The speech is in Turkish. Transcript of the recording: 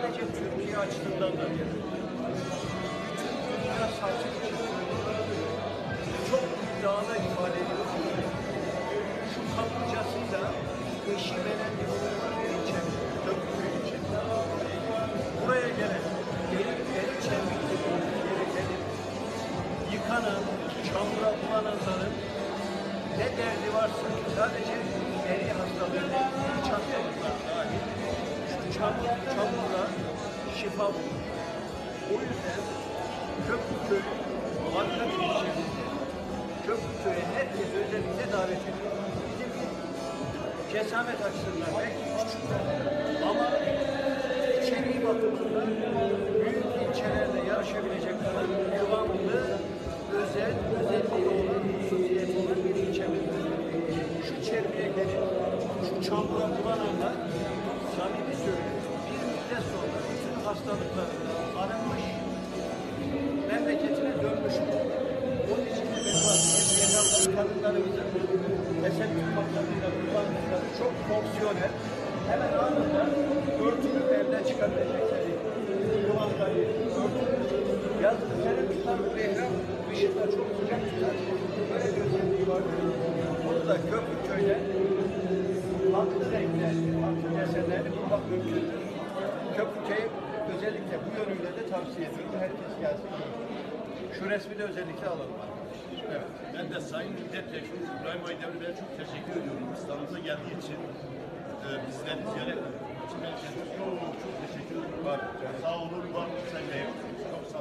sadece Türkiye açısından da değil. Bütün dünya saçı için çok iddialı ifade ediyor. Şu kaplıcasıyla eşi veren bir ilçemiz, Köprüköy ilçemiz. Buraya gelen, eri çembikli yere gelip yıkanan, çamura bulananların ne derdi varsa sadece eri hastalığı, iç hastalıklar dahil şu çamurla şifa bulur. O yüzden Köprüköy marka bir ilçemizde. Köprüköy'e herkes özellikle davet ediyor. Bizim cesamet açısından belki küçük ama içeriği bakımından büyük ilçelerle yarışabilecek kadar kıvamlı, özelliği olan, hususiyeti olan bir ilçemizdir. Şu çermiye gelip, şu çamura bulananlar, samimi söylüyorum, bir müddet sonra bütün hastalıklarından arınmış, memleketine dönmüş olur. Onun için de kadınlarımızın tesettür maksadıyla kullandıkları çok fonksiyonel, hemen anında örtülüp evden çıkabilecekleri kullandıkları örtülü. Yazın senin tutar bu ehram, dışında çok sıcak tutar. Böyle bir özelliği var. Bunu da Köprüköy'de farklı renklerli, farklı desenlerli bulmak mümkündür. Köprüköy'ü özellikle bu yönüyle de tavsiye ediyorum. Herkes gelsin. Şu resmi de özellikle alalım arkadaşlar. Evet. Ben de Sayın Milletvekili İbrahim Aydemir Bey'e çok teşekkür ediyorum. İstanbul'a geldiği için bizleri ziyaret ettiği için çok teşekkür ederim. Sağ olun, var olun Sayın Bey'im.